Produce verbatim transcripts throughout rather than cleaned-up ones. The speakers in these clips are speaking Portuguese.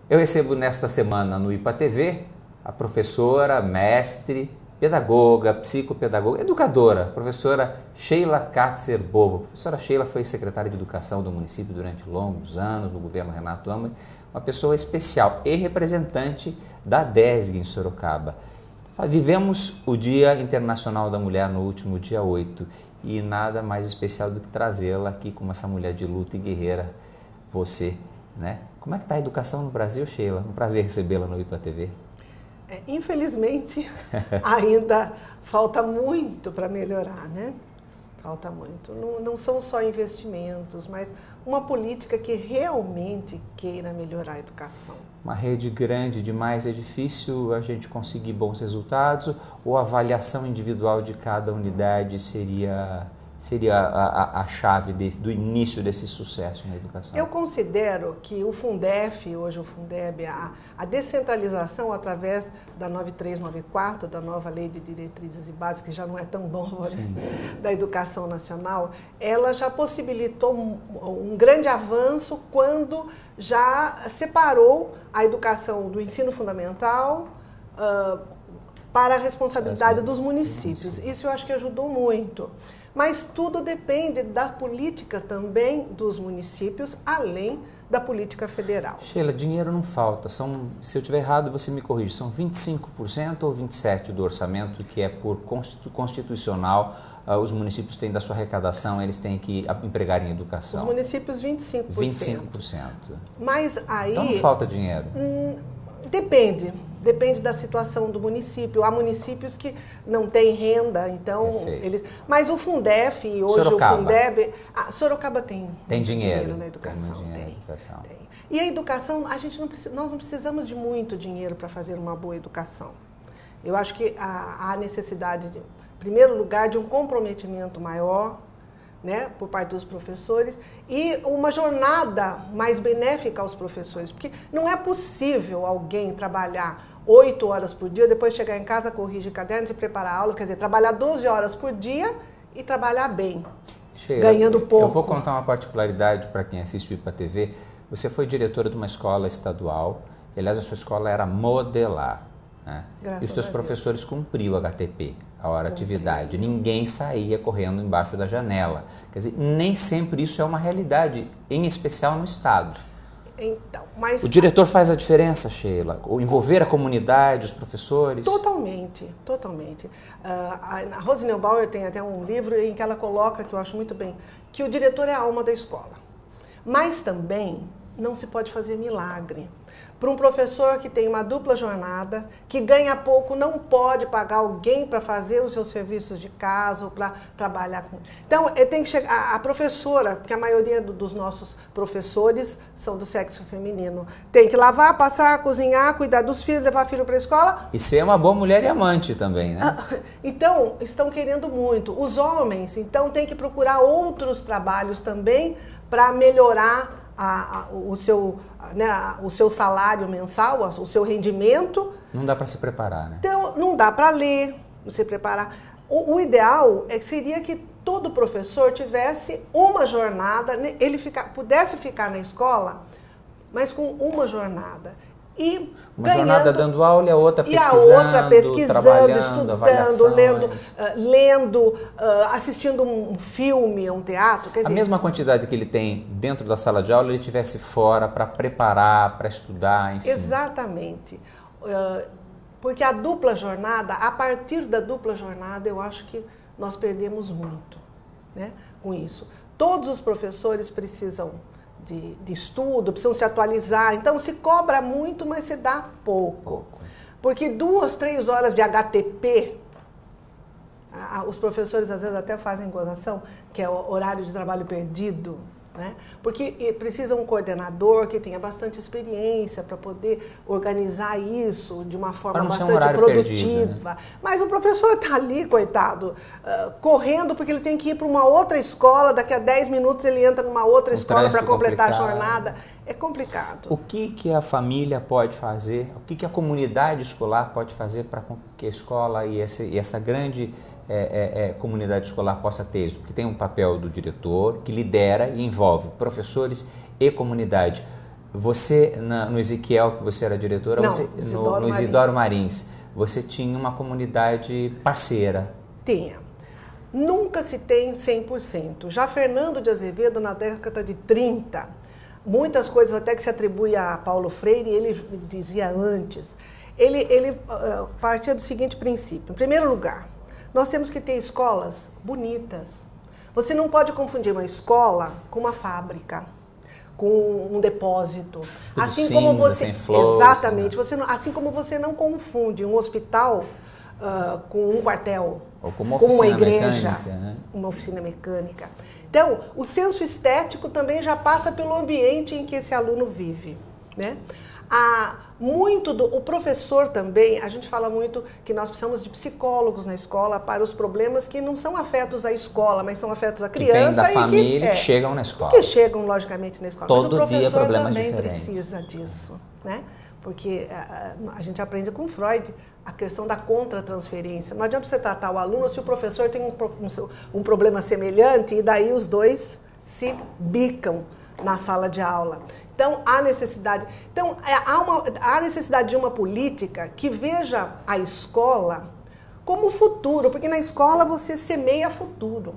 Eu recebo nesta semana no I P A T V a professora, mestre, pedagoga, psicopedagoga, educadora, professora Sheila Katzer-Bovo. A professora Sheila foi secretária de Educação do município durante longos anos, no governo Renato Amari, uma pessoa especial e representante da D E S G em Sorocaba. Vivemos o Dia Internacional da Mulher no último dia oito e nada mais especial do que trazê-la aqui como essa mulher de luta e guerreira, você, né? Como é que está a educação no Brasil, Sheila? Um prazer recebê-la no I P A T V. É, infelizmente, ainda falta muito para melhorar, né? Falta muito. Não, não são só investimentos, mas uma política que realmente queira melhorar a educação. Uma rede grande demais, é difícil a gente conseguir bons resultados, ou a avaliação individual de cada unidade seria, seria a, a, a chave desse, do início desse sucesso na educação? Eu considero que o Fundef, hoje o Fundeb, a, a descentralização através da nove três nove quatro, da nova Lei de Diretrizes e Bases, que já não é tão nova, né, da Educação Nacional, ela já possibilitou um, um grande avanço quando já separou a educação do ensino fundamental uh, para a responsabilidade dos municípios. Isso eu acho que ajudou muito. Mas tudo depende da política também dos municípios, além da política federal. Sheila, dinheiro não falta. São, se eu estiver errado, você me corrige. São vinte e cinco por cento ou vinte e sete por cento do orçamento que é por constitucional, uh, os municípios têm da sua arrecadação, eles têm que empregar em educação? Os municípios, vinte e cinco por cento. vinte e cinco por cento. Mas aí... Então não falta dinheiro? Hum, depende. Depende da situação do município. Há municípios que não têm renda, então eles. Mas o Fundef e hoje Sorocaba. O Fundeb, a Sorocaba tem, tem dinheiro, dinheiro na educação. Tem dinheiro tem, na educação. Tem. E a educação, a gente não precisa, nós não precisamos de muito dinheiro para fazer uma boa educação. Eu acho que há, há necessidade, de, em primeiro lugar, de um comprometimento maior, né, por parte dos professores, e uma jornada mais benéfica aos professores, porque não é possível alguém trabalhar oito horas por dia, depois chegar em casa, corrigir cadernos e preparar aulas, quer dizer, trabalhar doze horas por dia e trabalhar bem, Sheila, ganhando pouco. Eu vou contar uma particularidade para quem assiste o I P A T V. Você foi diretora de uma escola estadual, aliás, a sua escola era modelar, né? E os seus professores cumpriam o H T P, a hora atividade. Ninguém saía correndo embaixo da janela. Quer dizer, nem sempre isso é uma realidade, em especial no Estado. Então, mas o diretor faz a diferença, Sheila? O envolver a comunidade, os professores? Totalmente, totalmente. Uh, a Rose Neubauer tem até um livro em que ela coloca, que eu acho muito bem, que o diretor é a alma da escola. Mas também não se pode fazer milagre. Para um professor que tem uma dupla jornada, que ganha pouco, não pode pagar alguém para fazer os seus serviços de casa ou para trabalhar com... Então, ele tem que chegar... A professora, porque a maioria do, dos nossos professores são do sexo feminino, tem que lavar, passar, cozinhar, cuidar dos filhos, levar filho para a escola. E ser uma boa mulher e amante também, né? Então, estão querendo muito. Os homens, então, têm que procurar outros trabalhos também para melhorar A, a, o, seu, né, o seu salário mensal, o seu rendimento. Não dá para se preparar, né? Então, não dá para ler, não se preparar. O, o ideal é que seria que todo professor tivesse uma jornada, ele fica, pudesse ficar na escola, mas com uma jornada. E uma ganhando, jornada dando aula e a outra pesquisando, e a outra pesquisando, trabalhando, estudando, lendo, uh, lendo uh, assistindo um filme, um teatro. Quer dizer, a mesma quantidade que ele tem dentro da sala de aula, ele tivesse fora para preparar, para estudar, enfim. Exatamente. Uh, porque a dupla jornada, a partir da dupla jornada, eu acho que nós perdemos muito, né, com isso. Todos os professores precisam De, de estudo, precisam se atualizar. Então, se cobra muito, mas se dá pouco. pouco. Porque duas, três horas de H T P, a, os professores às vezes até fazem gozação, que é o horário de trabalho perdido, né? Porque precisa um coordenador que tenha bastante experiência para poder organizar isso de uma forma bastante um produtiva. Perdido, né? Mas o professor está ali, coitado, uh, correndo porque ele tem que ir para uma outra escola, daqui a dez minutos ele entra numa outra o escola para completar complicado. a jornada. É complicado. O que, que a família pode fazer, o que, que a comunidade escolar pode fazer para que a escola e essa, e essa grande É, é, é, comunidade escolar possa ter isso? Porque tem um papel do diretor que lidera e envolve professores e comunidade. Você, na, no Ezequiel, que você era diretora, Não, você, Isidoro no, no Isidoro Marins, você tinha uma comunidade parceira. Tinha. Nunca se tem cem por cento. Já Fernando de Azevedo, na década de trinta, muitas coisas até que se atribui a Paulo Freire, ele dizia antes, ele, ele uh, partia do seguinte princípio. Em primeiro lugar, nós temos que ter escolas bonitas. Você não pode confundir uma escola com uma fábrica, com um depósito. Tudo assim cinza, como você, sem flores, exatamente. né? Você não, assim como você não confunde um hospital uh, com um quartel, ou com uma, com uma oficina igreja, mecânica, né? uma oficina mecânica. Então, o senso estético também já passa pelo ambiente em que esse aluno vive, né? Há muito do, o professor também, a gente fala muito que nós precisamos de psicólogos na escola para os problemas que não são afetos à escola, mas são afetos à criança. Que vêm da e família que, e é, que chegam na escola. Que chegam, logicamente, na escola. Todo mas o dia professor problemas também diferentes. precisa disso, né? Porque a, a gente aprende com Freud a questão da contratransferência. Não adianta você tratar o aluno se o professor tem um, um, um problema semelhante e daí os dois se bicam na sala de aula. Então, há necessidade, então, há, uma, há necessidade de uma política que veja a escola como futuro, porque na escola você semeia futuro.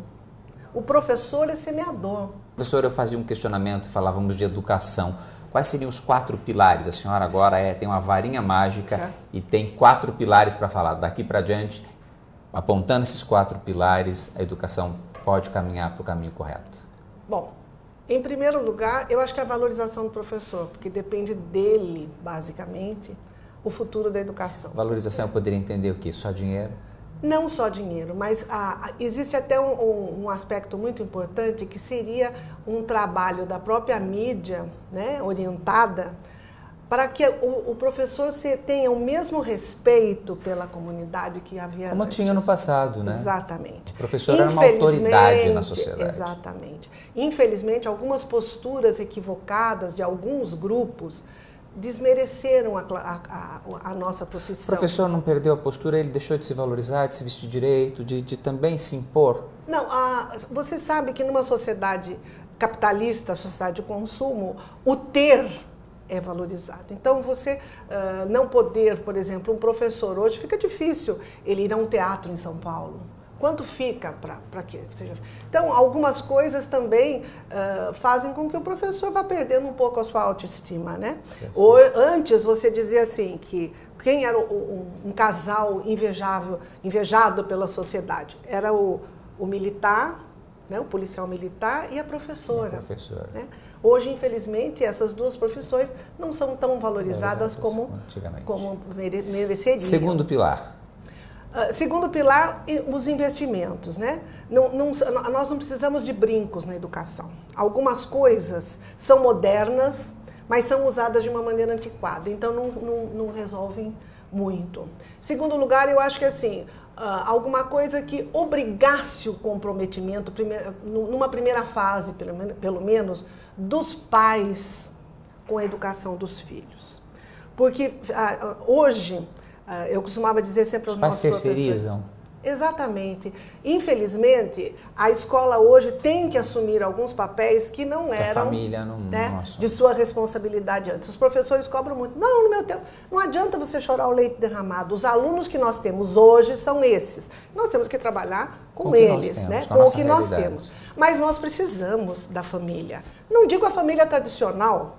O professor é semeador. Professor, eu fazia um questionamento, falávamos de educação. Quais seriam os quatro pilares? A senhora agora é, tem uma varinha mágica é. e tem quatro pilares para falar. Daqui para diante, apontando esses quatro pilares, a educação pode caminhar para o caminho correto. Bom, em primeiro lugar, eu acho que é a valorização do professor, porque depende dele, basicamente, o futuro da educação. Valorização eu poderia entender o quê? Só dinheiro? Não só dinheiro, mas a, existe até um, um, um aspecto muito importante que seria um trabalho da própria mídia, né, orientada, para que o, o professor se, tenha o mesmo respeito pela comunidade que havia Como antes. tinha no passado, né? Exatamente. O professor era uma autoridade na sociedade. Exatamente. Infelizmente, algumas posturas equivocadas de alguns grupos desmereceram a, a, a, a nossa profissão. O professor não perdeu a postura, ele deixou de se valorizar, de se vestir direito, de, de também se impor? Não, a, você sabe que numa sociedade capitalista, sociedade de consumo, o ter é valorizado. Então, você uh, não poder, por exemplo, um professor hoje, fica difícil ele ir a um teatro em São Paulo. Quanto fica para que seja? Então, algumas coisas também uh, fazem com que o professor vá perdendo um pouco a sua autoestima, né? Ou, antes, você dizia assim, que quem era o, um, um casal invejável, invejado pela sociedade? Era o, o militar, né? O policial militar e a professora. A professora. Né? Hoje, infelizmente, essas duas profissões não são tão valorizadas como, como mere, mereceriam. Segundo pilar. Uh, segundo pilar, os investimentos, né? Não, não, nós não precisamos de brincos na educação. Algumas coisas são modernas, mas são usadas de uma maneira antiquada, então não, não, não resolvem muito. Segundo lugar, eu acho que assim, uh, alguma coisa que obrigasse o comprometimento, primeir, numa primeira fase, pelo, pelo menos, dos pais com a educação dos filhos. Porque uh, hoje... Uh, eu costumava dizer sempre aos Os pais nossos professores... terceirizam. Exatamente. Infelizmente, a escola hoje tem que assumir alguns papéis que não eram, a família não, né, não de sua responsabilidade antes. Os professores cobram muito. Não, no meu tempo, não adianta você chorar o leite derramado. Os alunos que nós temos hoje são esses. Nós temos que trabalhar com, com eles, temos, né, com, com o que nós temos. Mas nós precisamos da família. Não digo a família tradicional,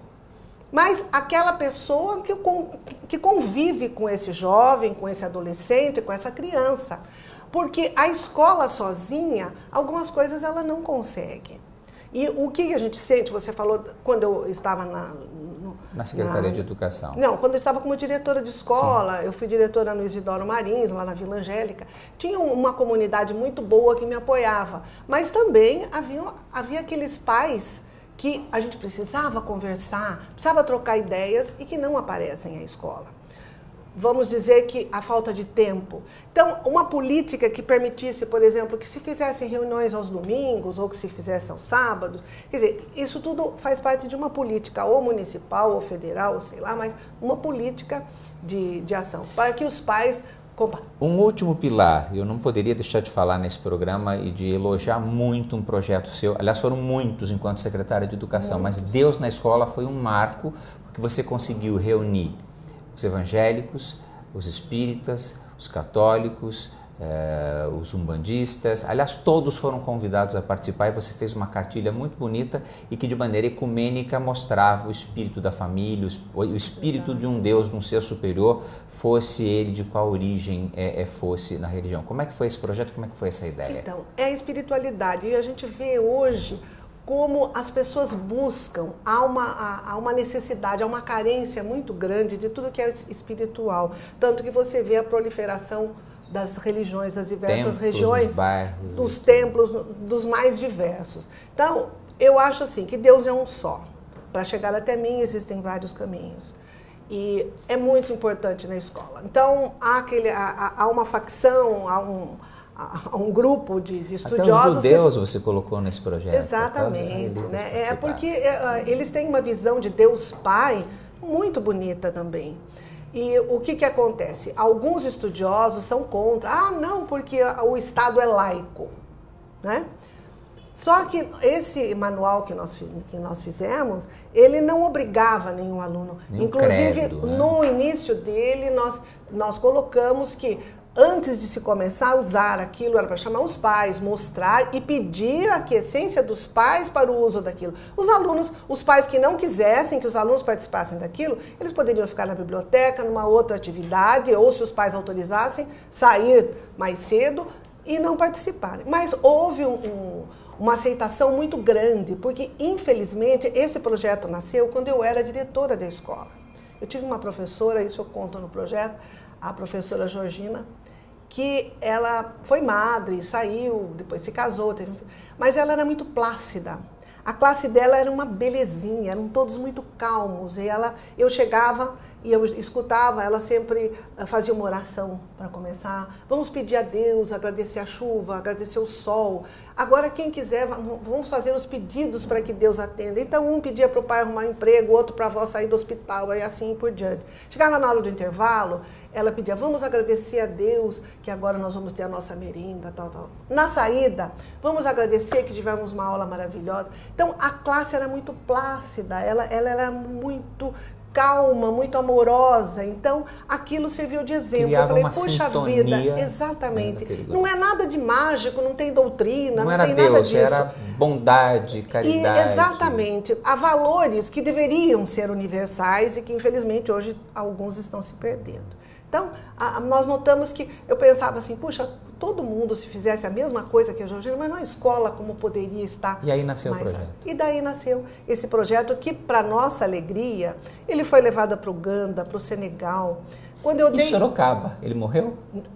mas aquela pessoa que, que convive com esse jovem, com esse adolescente, com essa criança. Porque a escola sozinha, algumas coisas ela não consegue. E o que a gente sente, você falou quando eu estava na... No, na Secretaria na, de Educação. Não, quando eu estava como diretora de escola, Sim. Eu fui diretora no Isidoro Marins, lá na Vila Angélica. Tinha uma comunidade muito boa que me apoiava. Mas também havia, havia aqueles pais... que a gente precisava conversar, precisava trocar ideias e que não aparecem à escola. Vamos dizer que a falta de tempo. Então, uma política que permitisse, por exemplo, que se fizessem reuniões aos domingos ou que se fizesse aos sábados, quer dizer, isso tudo faz parte de uma política ou municipal ou federal, ou sei lá, mas uma política de, de ação, para que os pais Um último pilar, eu não poderia deixar de falar nesse programa e de elogiar muito um projeto seu, aliás foram muitos enquanto secretária de Educação, muitos. Mas Deus na Escola foi um marco, porque você conseguiu reunir os evangélicos, os espíritas, os católicos, eh, os umbandistas, aliás todos foram convidados a participar e você fez uma cartilha muito bonita e que de maneira ecumênica mostrava o espírito da família, o espírito de um Deus, de um ser superior, fosse ele de qual origem é, é, fosse na religião. Como é que foi esse projeto, como é que foi essa ideia? Então, é a espiritualidade e a gente vê hoje como as pessoas buscam, há uma, há uma necessidade, há uma carência muito grande de tudo que é espiritual, tanto que você vê a proliferação das religiões, das diversas templos, regiões, dos, bairros, dos templos, dos mais diversos. Então, eu acho assim, que Deus é um só. Para chegar até mim existem vários caminhos. E é muito importante na escola. Então, há, aquele, há, há uma facção, há um, há um grupo de, de estudiosos... Até os judeus que... você colocou nesse projeto. Exatamente. Né? É porque é, eles têm uma visão de Deus Pai muito bonita também. E o que, que acontece? Alguns estudiosos são contra. Ah, não, porque o Estado é laico, né? Só que esse manual que nós, que nós fizemos, ele não obrigava nenhum aluno. Nem Inclusive, credo, né? No início dele, nós, nós colocamos que antes de se começar a usar aquilo, era para chamar os pais, mostrar e pedir a aquiescência dos pais para o uso daquilo. Os alunos, os pais que não quisessem que os alunos participassem daquilo, eles poderiam ficar na biblioteca, numa outra atividade, ou se os pais autorizassem, sair mais cedo e não participarem. Mas houve um, um, uma aceitação muito grande, porque infelizmente esse projeto nasceu quando eu era diretora da escola. Eu tive uma professora, isso eu conto no projeto, a professora Georgina, que ela foi madre, saiu, depois se casou, teve um filho, mas ela era muito plácida. A classe dela era uma belezinha, eram todos muito calmos. E ela, eu chegava e eu escutava, ela sempre fazia uma oração para começar. Vamos pedir a Deus, agradecer a chuva, agradecer o sol. Agora, quem quiser, vamos fazer os pedidos para que Deus atenda. Então, um pedia para o pai arrumar um emprego, outro para a avó sair do hospital, e assim por diante. Chegava na hora do intervalo, ela pedia, vamos agradecer a Deus, que agora nós vamos ter a nossa merenda, tal, tal. Na saída, vamos agradecer que tivemos uma aula maravilhosa. Então, a classe era muito plácida, ela, ela era muito calma, muito amorosa. Então, aquilo serviu de exemplo. Criava eu falei, uma puxa sintonia, vida, exatamente. Né, não é nada de mágico, não tem doutrina, não, não era tem Deus, nada disso. Era bondade, caridade. E, exatamente. Há valores que deveriam ser universais e que, infelizmente, hoje alguns estão se perdendo. Então, a, nós notamos que, eu pensava assim, puxa, todo mundo se fizesse a mesma coisa que a Georgina, mas na escola como poderia estar. E aí nasceu mais o projeto. E daí nasceu esse projeto que, para nossa alegria, ele foi levado para o Uganda, para o Senegal. Quando eu e dei... Sorocaba, ele morreu?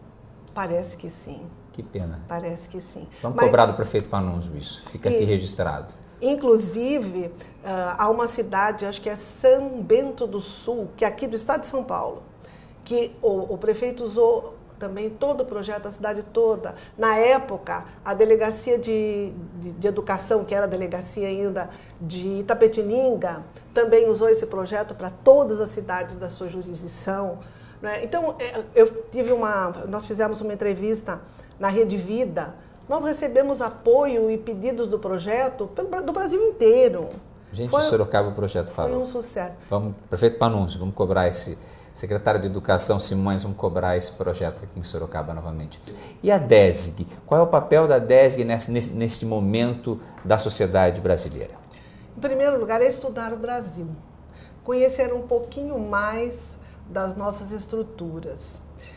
Parece que sim. Que pena. Parece que sim. Vamos mas... cobrar do prefeito Panunzio isso, fica aqui e... registrado. Inclusive, uh, há uma cidade, acho que é São Bento do Sul, que é aqui do estado de São Paulo, que o, o prefeito usou também todo o projeto, a cidade toda. Na época, a delegacia de, de, de educação, que era a delegacia ainda de Itapetininga, também usou esse projeto para todas as cidades da sua jurisdição. Né? Então, eu tive uma, nós fizemos uma entrevista na Rede Vida, nós recebemos apoio e pedidos do projeto do Brasil inteiro. Gente, foi, de Sorocaba o projeto falou. Foi um sucesso. Vamos, prefeito Panunzio, vamos cobrar esse... Secretário de Educação Simões, vamos cobrar esse projeto aqui em Sorocaba novamente. E a DESG? Qual é o papel da DESG nesse, nesse, nesse momento da sociedade brasileira? Em primeiro lugar, é estudar o Brasil. Conhecer um pouquinho mais das nossas estruturas.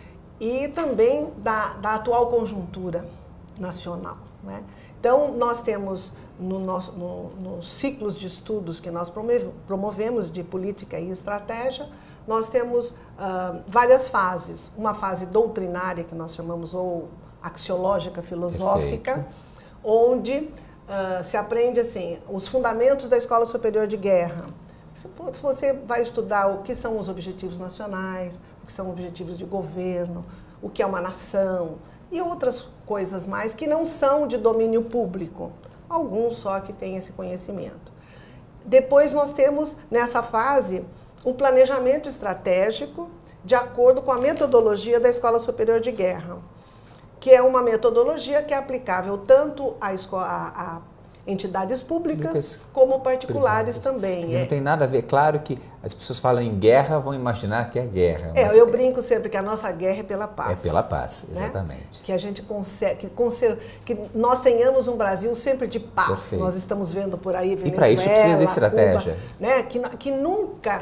E também da, da atual conjuntura nacional. Né? Então, nós temos... No nosso, no, nos ciclos de estudos que nós promovemos de política e estratégia, nós temos uh, várias fases. Uma fase doutrinária, que nós chamamos, ou axiológica filosófica, Perfeito. onde uh, se aprende assim, os fundamentos da Escola Superior de Guerra. Se você vai estudar o que são os objetivos nacionais, o que são objetivos de governo, o que é uma nação, e outras coisas mais que não são de domínio público. Alguns só que têm esse conhecimento. Depois nós temos, nessa fase, um planejamento estratégico de acordo com a metodologia da Escola Superior de Guerra, que é uma metodologia que é aplicável tanto a, a, a entidades públicas Públicas como particulares privadas. Também. Quer dizer, é. Não tem nada a ver, claro que as pessoas falam em guerra, vão imaginar que é guerra. É, eu brinco sempre que a nossa guerra é pela paz. É pela paz, né? exatamente. Que a gente consegue, que, que nós tenhamos um Brasil sempre de paz. Perfeito. Nós estamos vendo por aí Venezuela, e para isso precisa de estratégia. Cuba, né? que, que nunca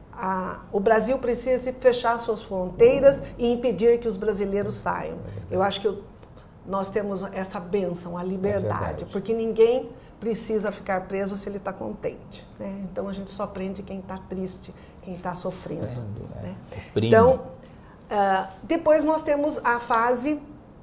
a, o Brasil precise fechar suas fronteiras e impedir que os brasileiros saiam. É eu acho que eu, nós temos essa bênção, a liberdade, é porque ninguém precisa ficar preso se ele está contente. Né? Então a gente só prende quem está triste, quem está sofrendo. É, né? Então, uh, depois nós temos a fase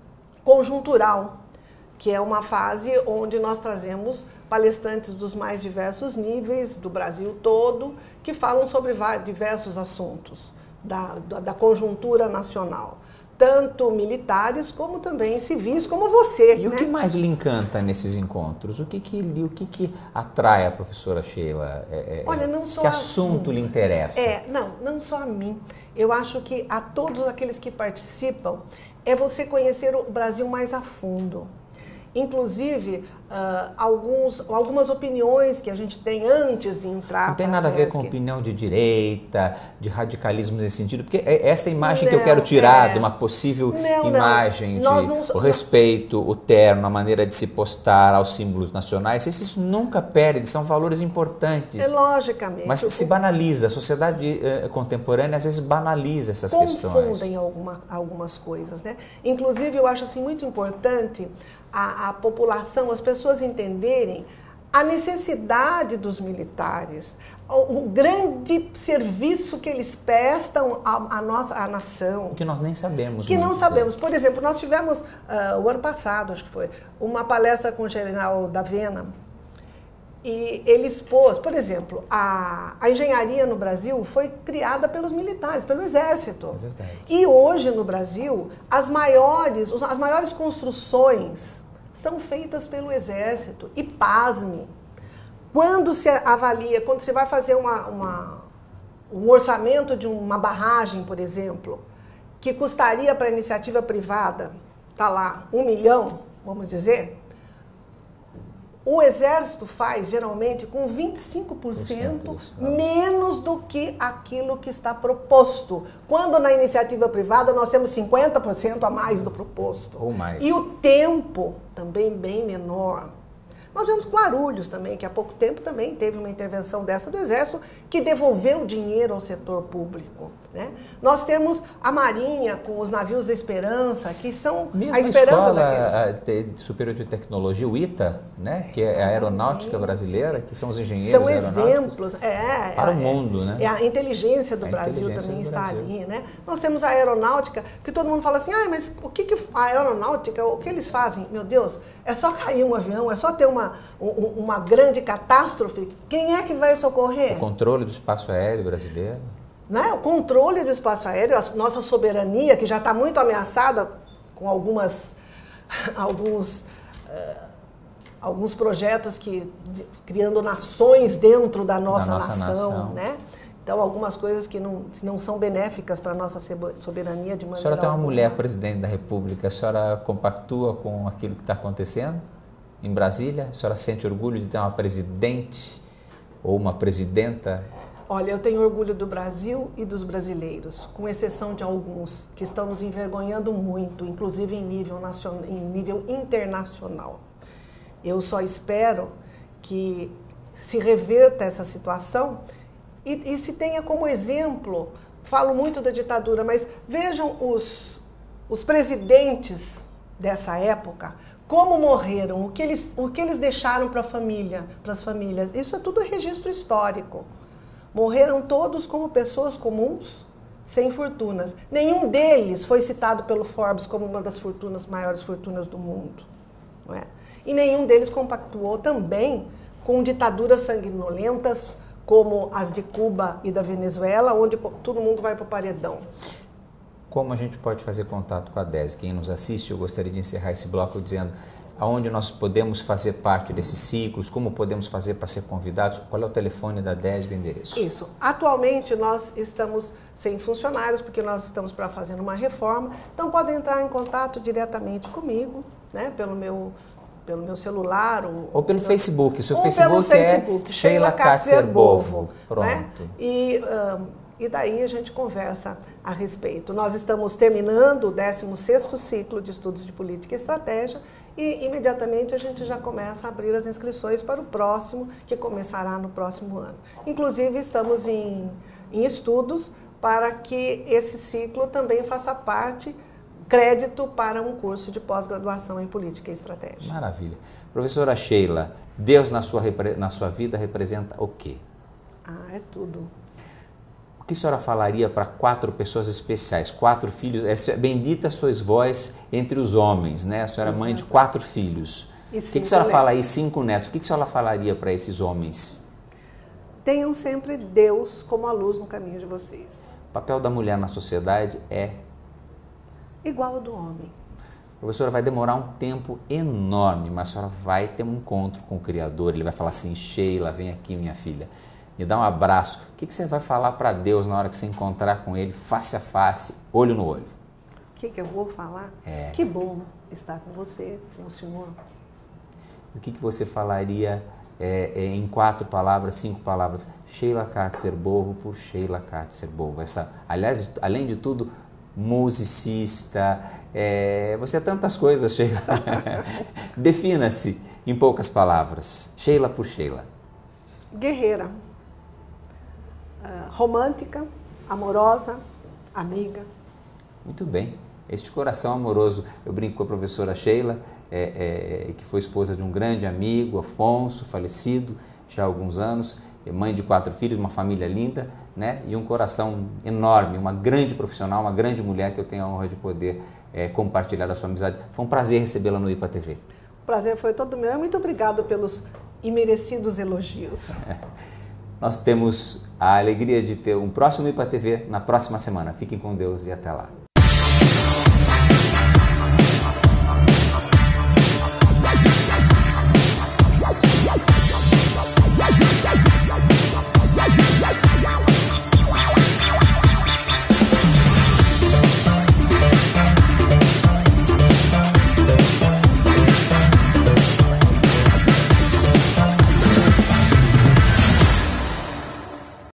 conjuntural, que é uma fase onde nós trazemos palestrantes dos mais diversos níveis, do Brasil todo, que falam sobre diversos assuntos da, da, da conjuntura nacional. Tanto militares como também civis, como você. E né? o que mais lhe encanta nesses encontros? O que, que, o que, que atrai a professora Sheila? É, Olha, não só que assunto lhe interessa? É, não, não só a mim. Eu acho que a todos aqueles que participam, é você conhecer o Brasil mais a fundo. Inclusive, uh, alguns, algumas opiniões que a gente tem antes de entrar... Não tem nada a ver com opinião de direita, de radicalismo nesse sentido, porque é essa imagem não, que eu quero tirar é... de uma possível não, imagem não. de não... o respeito, o terno, a maneira de se postar aos símbolos nacionais, esses nunca perdem, são valores importantes. É logicamente. Mas se banaliza, a sociedade eh, contemporânea às vezes banaliza essas confundem questões. Confundem alguma, algumas coisas, né? Inclusive, eu acho assim, muito importante... A, a população, as pessoas entenderem a necessidade dos militares, o, o grande serviço que eles prestam à, à nossa à nação. Que nós nem sabemos. Que muito, não sabemos. Né? Por exemplo, nós tivemos, uh, o ano passado, acho que foi, uma palestra com o general D'Avena, e ele expôs, por exemplo, a, a engenharia no Brasil foi criada pelos militares, pelo Exército. É verdade. E hoje no Brasil, as maiores, as maiores construções são feitas pelo Exército. E pasme, quando se avalia, quando você vai fazer uma, uma, um orçamento de uma barragem, por exemplo, que custaria para a iniciativa privada, tá lá, um milhão, vamos dizer, o Exército faz, geralmente, com vinte e cinco por cento menos do que aquilo que está proposto. Quando na iniciativa privada nós temos cinquenta por cento a mais do proposto. Ou mais. E o tempo também bem menor. Nós vemos Guarulhos também, que há pouco tempo também teve uma intervenção dessa do Exército, que devolveu dinheiro ao setor público. Né? Nós temos a Marinha com os navios da Esperança, que são Mesmo a esperança a daqueles... superior de tecnologia, o ITA, né? que é a aeronáutica brasileira, que são os engenheiros São exemplos é, para é, o mundo. Né? É a inteligência do a Brasil inteligência também do está Brasil. ali. Né? Nós temos a aeronáutica, que todo mundo fala assim, ah, mas o que, que a aeronáutica, o que eles fazem? Meu Deus, é só cair um avião, é só ter uma, um, uma grande catástrofe. Quem é que vai socorrer? O controle do espaço aéreo brasileiro. Né? O controle do espaço aéreo, a nossa soberania, que já está muito ameaçada com algumas, alguns, uh, alguns projetos que, de, criando nações dentro da nossa, da nossa nação. nação. Né? Então, algumas coisas que não, não são benéficas para a nossa soberania de maneira A senhora tem uma alguma. mulher presidente da República, a senhora compactua com aquilo que está acontecendo em Brasília? A senhora sente orgulho de ter uma presidente ou uma presidenta? Olha, eu tenho orgulho do Brasil e dos brasileiros, com exceção de alguns que estão nos envergonhando muito, inclusive em nível, nacional, em nível internacional. Eu só espero que se reverta essa situação e, e se tenha como exemplo, falo muito da ditadura, mas vejam os, os presidentes dessa época, como morreram, o que eles, o que eles deixaram para a família, para as famílias. Isso é tudo registro histórico. Morreram todos como pessoas comuns, sem fortunas. Nenhum deles foi citado pelo Forbes como uma das fortunas, maiores fortunas do mundo. Não é? E nenhum deles compactuou também com ditaduras sanguinolentas, como as de Cuba e da Venezuela, onde todo mundo vai para o paredão. Como a gente pode fazer contato com a D E S? Quem nos assiste, eu gostaria de encerrar esse bloco dizendo aonde nós podemos fazer parte desses ciclos, como podemos fazer para ser convidados, qual é o telefone da D E S B e o endereço? Isso. Atualmente nós estamos sem funcionários, porque nós estamos para fazer uma reforma, então podem entrar em contato diretamente comigo, né, pelo meu, pelo meu celular. Ou, ou pelo meu, Facebook, seu ou Facebook, pelo Facebook é Sheila Katzer-Bovo. Pronto. Né? E, um, e daí a gente conversa a respeito. Nós estamos terminando o décimo sexto ciclo de estudos de política e estratégia e imediatamente a gente já começa a abrir as inscrições para o próximo, que começará no próximo ano. Inclusive estamos em, em estudos para que esse ciclo também faça parte, crédito para um curso de pós-graduação em política e estratégia. Maravilha. Professora Sheila, Deus na sua, na sua vida representa o quê? Ah, é tudo. O que a senhora falaria para quatro pessoas especiais, quatro filhos? É, bendita sois vós entre os homens, né? A senhora é mãe de quatro filhos. E o que, que a senhora fala aí? Cinco netos. O que, que a senhora falaria para esses homens? Tenham sempre Deus como a luz no caminho de vocês. O papel da mulher na sociedade é? Igual ao do homem. Professora, vai demorar um tempo enorme, mas a senhora vai ter um encontro com o Criador. Ele vai falar assim, Sheila, vem aqui, minha filha. Me dá um abraço. O que, que você vai falar para Deus na hora que você encontrar com Ele, face a face, olho no olho? O que, que eu vou falar? É. Que bom estar com você, com o Senhor. O que, que você falaria é, é, em quatro palavras, cinco palavras? Sheila Katzer-Bovo por Sheila Katzer-Bovo. Essa, aliás, além de tudo, musicista, é, você é tantas coisas, Sheila. Defina-se em poucas palavras. Sheila por Sheila. Guerreira. Uh, romântica, amorosa, amiga. Muito bem. Este coração amoroso, eu brinco com a professora Sheila, é, é, que foi esposa de um grande amigo, Afonso, falecido já há alguns anos, mãe de quatro filhos, uma família linda, né? E um coração enorme, uma grande profissional, uma grande mulher que eu tenho a honra de poder é, compartilhar a sua amizade. Foi um prazer recebê-la no I P A T V. O prazer foi todo meu. Muito obrigado pelos imerecidos elogios. Nós temos a alegria de ter um próximo I P A T V na próxima semana. Fiquem com Deus e até lá.